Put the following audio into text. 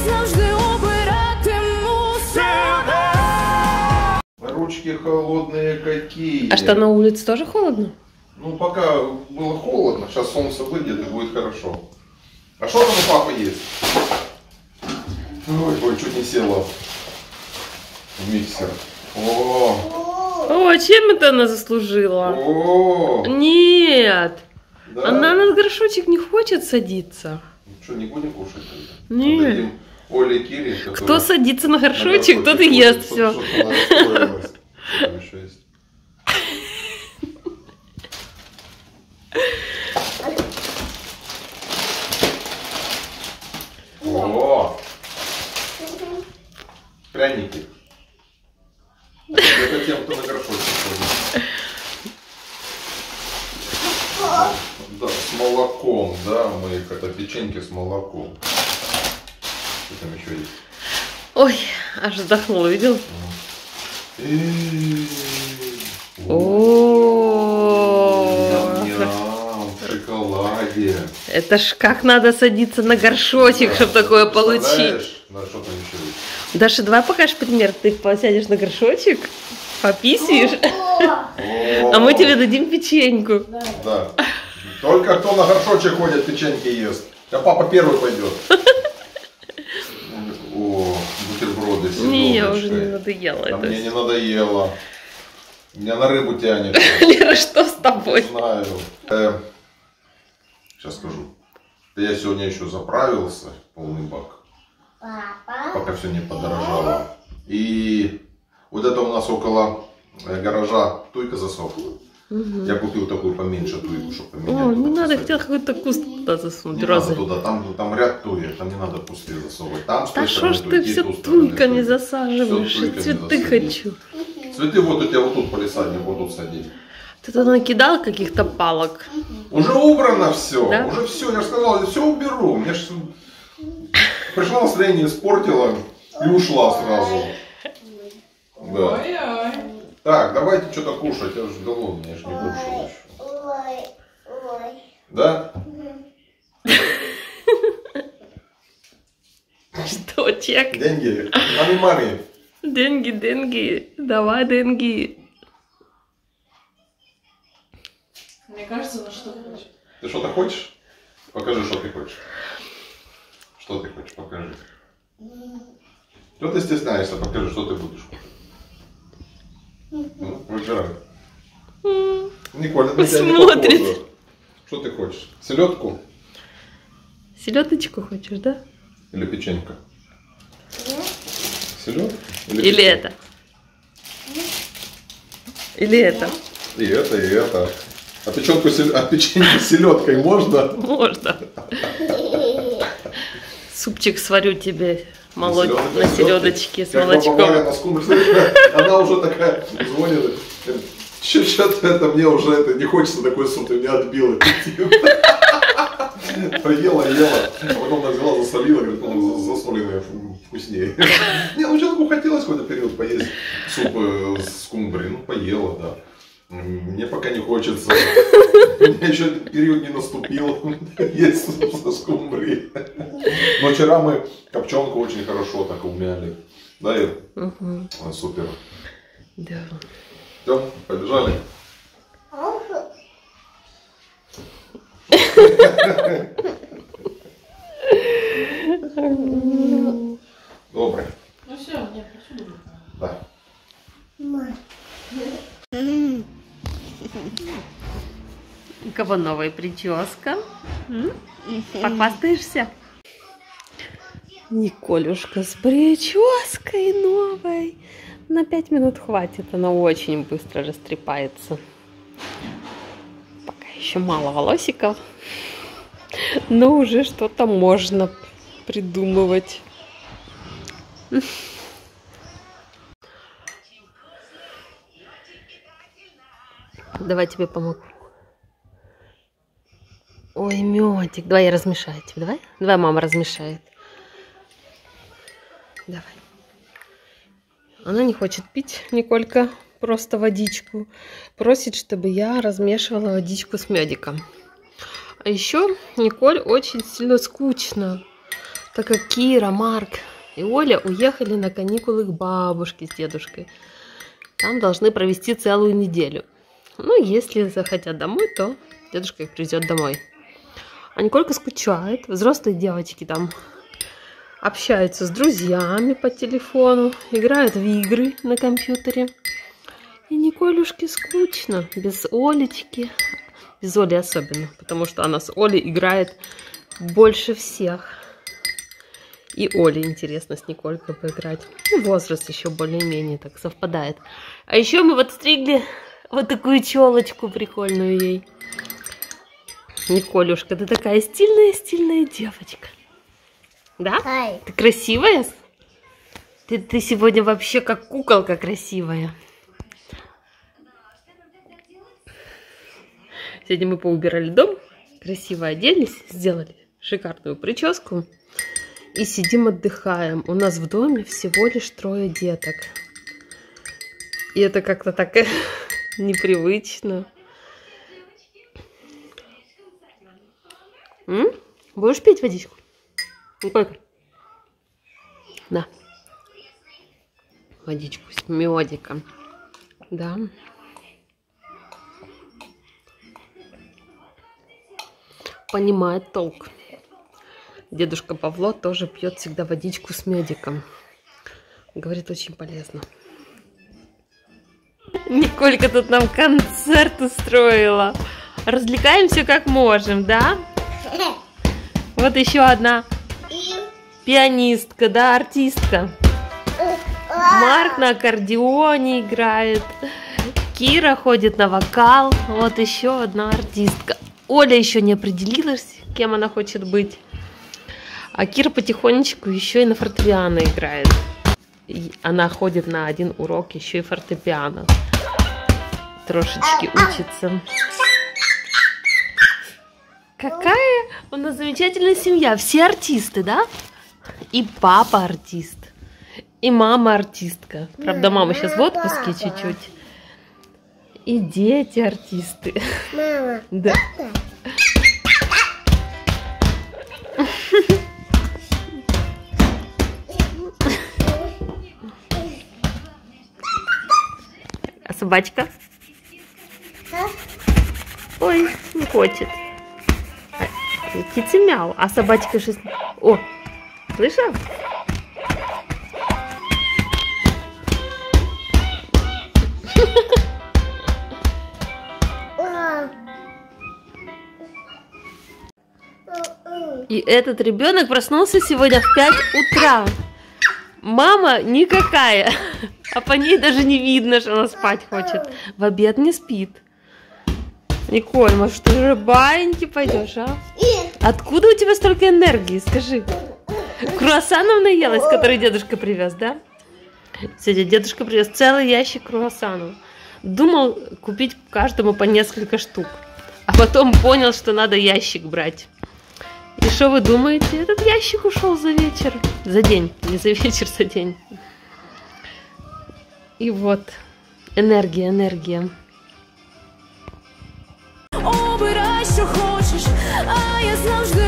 завжди убиратиму себе. Ручки холодные какие. А что, на улице тоже холодно? Ну, пока было холодно, сейчас солнце выйдет и будет хорошо. А что там у папы есть? Ой, чуть не села в миксер. О, чем это она заслужила? О, Нет, да? она на горшочек не хочет садиться. Ну что, не будем кушать? Нет. Отдадим Оле, Кире, Кто садится на горшочек, тот и ест все. Там еще есть. О! Пряники. Это тем, кто на горшочек ходит. Да, с молоком, да, мы их, это печеньки с молоком. Что там еще есть? Ой, аж вздохнула, видел? О, в шоколаде. это ж как надо садиться на горшочек, чтобы такое получить. Да, что там еще есть? Даша, давай покажешь пример. Ты посядешь на горшочек, пописишь, а мы тебе дадим печеньку. Да. Только кто на горшочек ходит, печеньки ест. А папа первый пойдет. О, бутерброды с Не, я уже селедочкой. не надоело. А мне не надоело. Меня на рыбу тянет. Лера, что с тобой? Знаю. Сейчас скажу. Я сегодня еще заправился, полный бак. Пока все не подорожало. И вот это у нас около гаража туйка засохла. Угу. Я купил такую поменьше туйку, чтобы поменять. О, не надо, посадить. хотел какой-то куст туда засунуть. Не розы. надо туда, там ряд туек, там не надо пустые засовывать. Там Да что ж ты все туйки, туйками засаживаешь? Всё туйками Цветы засадить. хочу. Цветы вот у тебя вот тут полисадник, вот тут сади. Ты туда накидал каких-то палок? Уже убрано все, Да? уже все, я же сказал, все уберу. Мне ж пришло настроение, испортила и ушла сразу. Да. Так, давайте что-то кушать, я же голодный, я же не кушал еще. Да? Что, чек? Деньги? Мами. Деньги. Давай деньги. Мне кажется, она что хочет. Ты что-то хочешь? Покажи, что ты хочешь. Что ты хочешь, покажи. Что ты стесняешься, покажи, что ты будешь кушать. Ну, выбирай. Николь, на тебя не Смотрит. похоже. Что ты хочешь? Селедку Селедочку хочешь, да? или печенька? Селедку? Или это? Или это? И это, и это. А печеньку с селедкой можно? Можно. Супчик сварю тебе на селедочке? селедочке с Как молочком. баба Варя на скумбрии. Она уже такая звонит. Что-то это мне уже это не хочется такой суп, ты меня отбил. Поела, а потом она взяла, засолила, говорит, ну засоленное вкуснее. Не, ну человеку хотелось какой-то период поесть суп с скумбрией, ну поела, да. Мне пока не хочется. У меня еще период не наступил. Есть суп со скумбрией. Но вчера мы копченку очень хорошо так умяли. Да, Ир? Угу. Супер. Да. Все, побежали. Добрый. Ну все, нет, все будет. Да. У кого новая прическа? Похвастаешься? Николюшка с прической новой. На 5 минут хватит, она очень быстро растрепается. Пока еще мало волосиков, но уже что-то можно придумывать. Давай тебе помогу. Ой, медик. Давай я размешаю тебе. Давай? Давай мама размешает. Давай. Она не хочет пить, Николька, просто водичку. Просит, чтобы я размешивала водичку с медиком. А еще Николь очень сильно скучно. Так как Кира, Марк и Оля уехали на каникулы к бабушке с дедушкой. Там должны провести целую неделю. Ну, если захотят домой, то дедушка их привезет домой. А Николька скучает. Взрослые девочки там общаются с друзьями по телефону, играют в игры на компьютере. И Николюшке скучно, без Олечки. Без Оли особенно, потому что она с Олей играет больше всех. И Оле интересно с Николькой поиграть. И возраст еще более-менее так совпадает. А еще мы вот стригли вот такую челочку прикольную ей. Николюшка, ты такая стильная девочка. Да? Ты красивая? Ты сегодня вообще как куколка красивая. Сегодня мы поубирали дом, красиво оделись, сделали шикарную прическу и сидим отдыхаем. У нас в доме всего лишь 3 деток. И это как-то так непривычно. Будешь пить водичку? Николька? Да. Водичку с медиком. Да. Понимает толк. Дедушка Павло тоже пьет всегда водичку с медиком. Говорит, очень полезно. Николька тут нам концерт устроила. Развлекаемся как можем, да? Вот еще одна пианистка, да, артистка. Марк на аккордеоне играет. Кира ходит на вокал. Вот еще одна артистка. Оля еще не определилась, кем она хочет быть. А Кира потихонечку еще и на фортепиано играет. И она ходит на 1 урок еще и фортепиано. Трошечки учится. Какая у нас замечательная семья. Все артисты, да? И папа артист. И мама артистка. Правда, мама сейчас в отпуске чуть-чуть. И дети артисты. Мама. Да. А собачка? Ой, не хочет. Китти мяу. А собачка же... О, слышал? И этот ребенок проснулся сегодня в 5 утра. Мама никакая. А по ней даже не видно, что она спать хочет. В обед не спит. Николь, может, ты уже баиньки пойдешь, а? Откуда у тебя столько энергии, скажи? Круассанов наелась, который дедушка привез, да? Сегодня дедушка привез целый ящик круассанов. Думал купить каждому по несколько штук. А потом понял, что надо ящик брать. И что вы думаете? Этот ящик ушел за вечер. За день. Не за вечер, за день. И вот. Енергія, енергія. Обирай, що хочеш, а я завжди